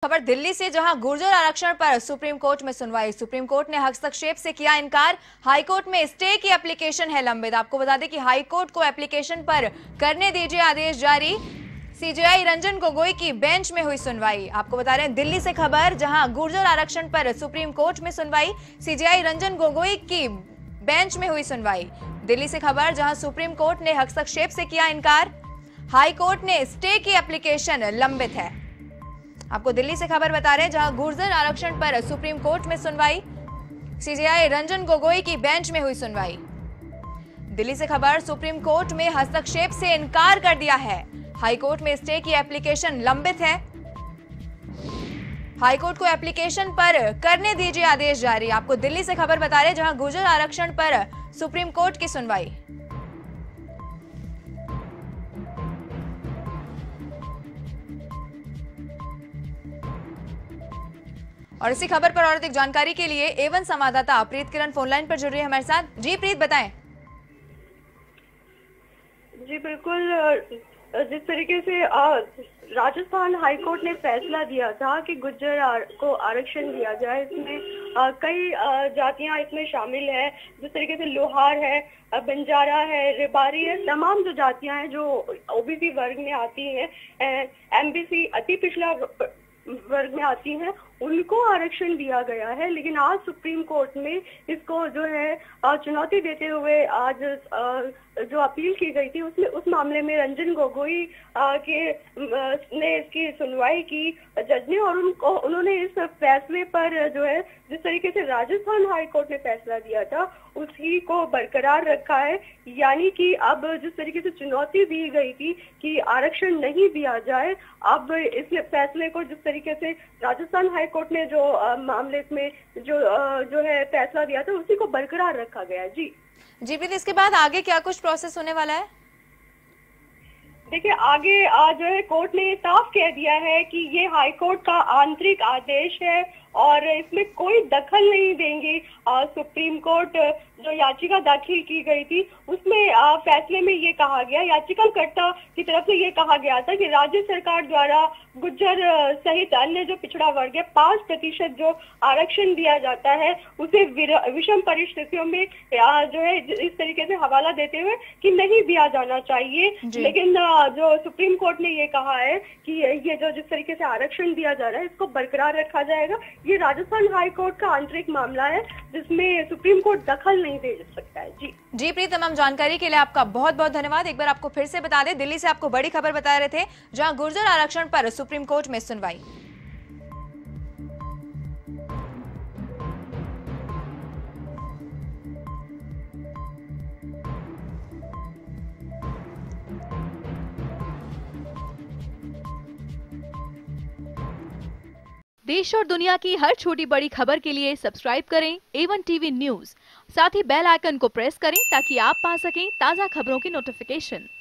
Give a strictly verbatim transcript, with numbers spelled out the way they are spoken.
खबर दिल्ली से, जहां गुर्जर आरक्षण पर सुप्रीम कोर्ट में सुनवाई। सुप्रीम कोर्ट ने हस्तक्षेप से किया इनकार। हाई कोर्ट में स्टे की एप्लीकेशन है लंबित। आपको बता दें कि हाई कोर्ट को एप्लीकेशन पर करने दीजिए आदेश जारी। सीजेआई रंजन गोगोई की बेंच में हुई सुनवाई। आपको बता रहे हैं दिल्ली से खबर, जहां गुर्जर आरक्षण पर सुप्रीम कोर्ट में सुनवाई। सीजेआई रंजन गोगोई की बेंच में हुई सुनवाई। दिल्ली से खबर, जहां सुप्रीम कोर्ट ने हस्तक्षेप से किया इनकार। हाई कोर्ट ने स्टे की एप्लीकेशन लंबित है। आपको दिल्ली से खबर बता रहे हैं, जहां गुर्जर आरक्षण पर सुप्रीम कोर्ट में सुनवाई। सीजेआई रंजन गोगोई की बेंच में हुई सुनवाई। दिल्ली से खबर, सुप्रीम कोर्ट में हस्तक्षेप से इनकार कर दिया है। हाई कोर्ट में स्टे की एप्लीकेशन लंबित है। हाई कोर्ट को एप्लीकेशन पर करने दीजिए आदेश जारी। आपको दिल्ली से खबर बता रहे हैं, जहां गुर्जर आरक्षण पर सुप्रीम कोर्ट की सुनवाई। और इसी खबर पर और अधिक जानकारी के लिए एवन संवाददाता प्रीत किरण फोनलाइन पर जुड़ रही है हमारे साथ। जी प्रीत, बताएं। जी बिल्कुल, जिस तरीके से राजस्थान हाई कोर्ट ने फैसला दिया था कि गुर्जर को आरक्षण दिया जाए, इसमें कई जातियां इसमें शामिल है। जिस तरीके से लोहार है, बंजारा है, रेबारी है, तमाम जो जातियां हैं जो ओबीसी वर्ग में आती हैं, एमबीसी अति पिछड़ा वर्ग में आती हैं, उनको आरक्षण दिया गया है। लेकिन आज सुप्रीम कोर्ट में इसको जो है चुनौती देते हुए आज जो अपील की गई थी, उसमें उस मामले में रंजन गोगोई के ने इसकी सुनवाई की जज ने, और उनको उन्होंने इस फैसले पर जो है जिस तरीके से राजस्थान हाई कोर्ट ने फैसला दिया था उसी को बरकरार रखा है। यानी कि अब जिस तरीके से चुनौती दी गई थी कि आरक्षण नहीं दिया जाए, अब इस फैसले को जिस तरीके से राजस्थान हाई कोर्ट ने जो आ, मामले में जो आ, जो है फैसला दिया था उसी को बरकरार रखा गया। जी जी प्रीत, इसके बाद आगे क्या कुछ प्रोसेस होने वाला है? देखिए, आगे आज जो है कोर्ट ने साफ कह दिया है कि ये हाई कोर्ट का आंतरिक आदेश है और इसमें कोई दखल नहीं देंगे। सुप्रीम कोर्ट जो याचिका दाखिल की गई थी उसमें आ, फैसले में ये कहा गया, याचिकाकर्ता की तरफ से ये कहा गया था कि राज्य सरकार द्वारा गुर्जर सहित अन्य जो पिछड़ा वर्ग है पांच प्रतिशत जो आरक्षण दिया जाता है उसे विषम परिस्थितियों में आ, जो है इस तरीके से हवाला देते हुए कि नहीं दिया जाना चाहिए। लेकिन आ, जो सुप्रीम कोर्ट ने ये कहा है कि ये जो जिस तरीके से आरक्षण दिया जा रहा है इसको बरकरार रखा जाएगा। ये राजस्थान हाई कोर्ट का आंतरिक मामला है जिसमें सुप्रीम कोर्ट दखल नहीं दे सकता है। जी जी प्रीत, तमाम जानकारी के लिए आपका बहुत बहुत धन्यवाद। एक बार आपको फिर से बता दें, दिल्ली से आपको बड़ी खबर बता रहे थे, जहां गुर्जर आरक्षण पर सुप्रीम कोर्ट में सुनवाई। देश और दुनिया की हर छोटी बड़ी खबर के लिए सब्सक्राइब करें एवन टीवी न्यूज। साथ ही बेल आइकन को प्रेस करें ताकि आप पा सकें ताज़ा खबरों की नोटिफिकेशन।